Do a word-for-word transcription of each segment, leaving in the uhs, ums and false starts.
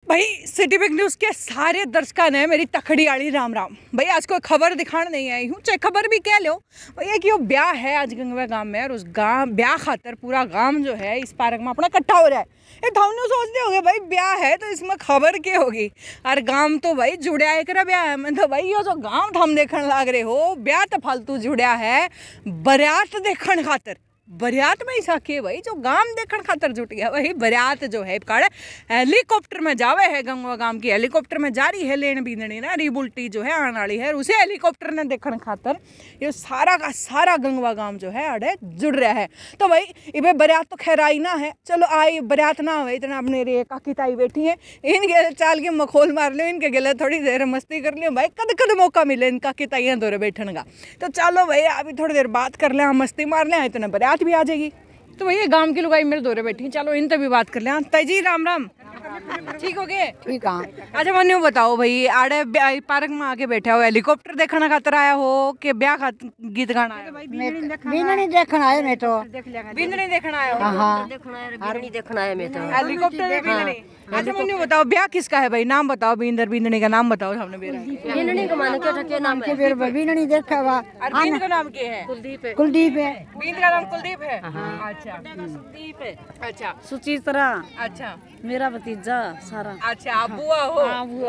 भाई city big news के सारे दर्शकों ने मेरी तखड़ी आड़ी राम राम। भाई आज कोई खबर दिखाने नहीं आई हूँ, चाहे खबर भी कह लो भैया कि वो ब्याह है आज गंगवा गांव में, और उस गांव ब्याह खातर पूरा गांव जो है इस पार्क में अपना इकट्ठा हो रहा है। ये थमने सोचते होगे भाई ब्याह है तो इसमें खबर क्या होगी, और गांव तो भाई जुड़िया एक ब्याह है। मैं तो भाई ये जो गांव थम देखने लाग रहे हो, ब्याह तो फालतू जुड़िया है बरात देखने खातर। बरियात में ऐसा के भाई जो गांव देखने खातर जुट गया। वही बरियात जो है काड़े हेलीकॉप्टर में जावे है, गंगवा गांव की हेलीकॉप्टर में जा रही है लेन बींदनी ना रिबुल्टी जो है आने वाली है, उसे हेलीकॉप्टर ने देखने खातर ये सारा का सारा गंगवा गांव जो है अड़े जुड़ रहा है। तो भाई इबे बरियात तो खैर आई ना है, चलो आई बरियात ना हो इतना अपने रे काकी ताई बैठी है, इनके चाल के मखोल मार लो, इनके गले थोड़ी देर मस्ती कर लियो भाई, कद कद मौका मिले इन काकी ताइयाँ दौरे बैठने का। तो चलो भाई अभी थोड़ी देर बात कर ले, मस्ती मार ले, इतना बरियात भी आ जाएगी। तो भैया गांव की लुगाई मेरे दौरे बैठी, चलो इनसे भी बात कर ले। ताई जी राम राम, ठीक हो गए? ठीक है। अच्छा मन यूँ बताओ भाई आड़े पार्क में आके बैठे हो, हेलीकॉप्टर देखने खातर आया हो कि ब्याह खातर गीत गाना आया? बीननी देखना आया मैं तो। बीननी देखना आया हो? हाँ बीननी देखना आया मैं तो। हेलीकॉप्टर बीननी। अच्छा मन यूँ बताओ ब्याह किसका है भाई, नाम बताओ, बींदर बींदनी का नाम बताओ सामने मेरा। बीननी का माने क्या क्या नाम है? फिर बीननी देखा हुआ। और बींद का नाम क्या है? कुलदीप है। कुलदीप है। बींद का नाम कुलदीप है। अच्छा कुलदीप है। अच्छा सुचित्रा अच्छा मेरा भतीजा सारा। अच्छा बुआ हो?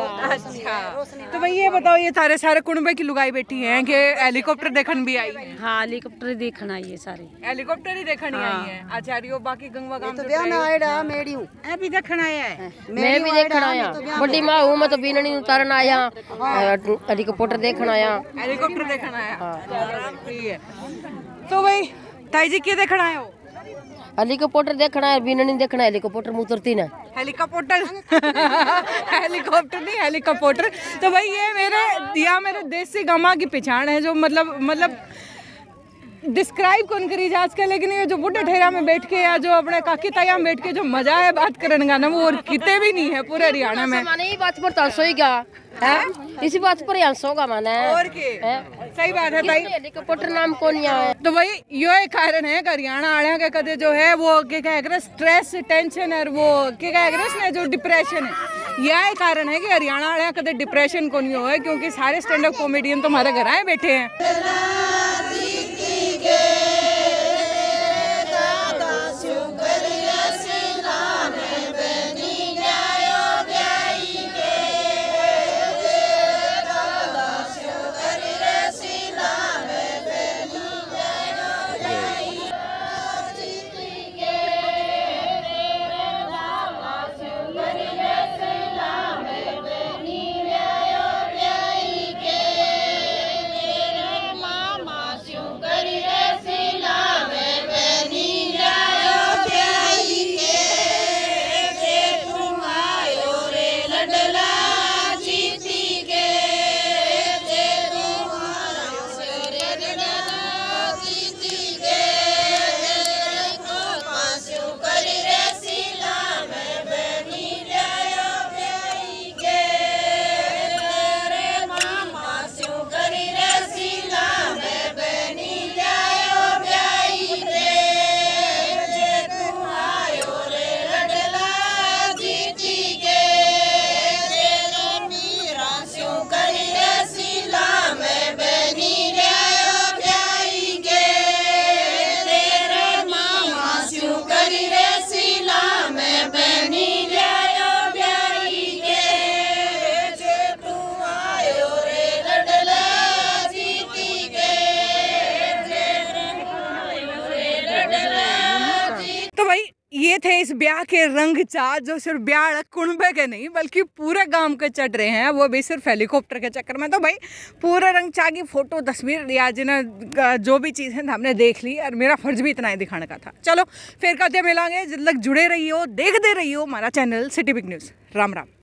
अच्छा तो भाई ये बताओ ये सारे सारे कुंबे की लुगाई बैठी हैं कि हेलीकॉप्टर देखने भी आई? हाँ हेलीकॉप्टर देखना आई है सारे, हेलीकॉप्टर ही देखने आई है। अच्छा रियो बाकी गंगवा गांव तो ब्याह ना आया मेरी हूँ अभी देखना आया है। मैं भी देखना आया, बड़ी माँ हूँ मैं तो बीननी उतारन आया, हेलीकॉप्टर देखना आया। हेलीकॉप्टर देखना आया, ठीक है। तो भाई ताई जी क्या देखना आए हो? हेलीकॉप्टर देखना है, बीननी देखना है, हेलीकॉप्टर में उतरती ना। हेलीकॉप्टर हेलीकॉप्टर नहीं हेलीकॉप्टर। तो भाई ये मेरे दिया मेरे देसी गमा की पहचान है, जो मतलब मतलब डिस्क्राइब कौन करी जा आजकल, लेकिन ये जो बुढ़े ठेरा में बैठ के या जो अपने काकी ताया में बैठ के जो मजा है बात करने का ना, वो और किते भी नहीं है पूरे हरियाणा में। माने बात पर तो सोई क्या है, इसी बात पर यहाँ सोगा माने और के सही बात है भाई। हेलीकॉप्टर नाम कौन यहाँ है? तो भाई यो एक कारण है हरियाणा आड़े के कदे जो है वो क्या कह स्ट्रेस टेंशन और वो क्या कह जो डिप्रेशन है, यह कारण है कि हरियाणा आड़े कदे डिप्रेशन को नहीं हो है, क्योंकि सारे स्टैंड अप कॉमेडियन तो हमारे घर आए बैठे हैं। ये थे इस ब्याह के रंग चाह जो सिर्फ ब्याह कुंबे के नहीं बल्कि पूरे गांव के चढ़ रहे हैं, वो भी सिर्फ हेलीकॉप्टर के चक्कर में। तो भाई पूरे रंग चाह की फोटो तस्वीर या जिन्हें जो भी चीज़ें हमने देख ली, और मेरा फर्ज भी इतना ही दिखाने का था। चलो फिर कदे मिलांगे, जब तक जुड़े रही हो देखते रही हो हमारा channel city big news. Ram Ram.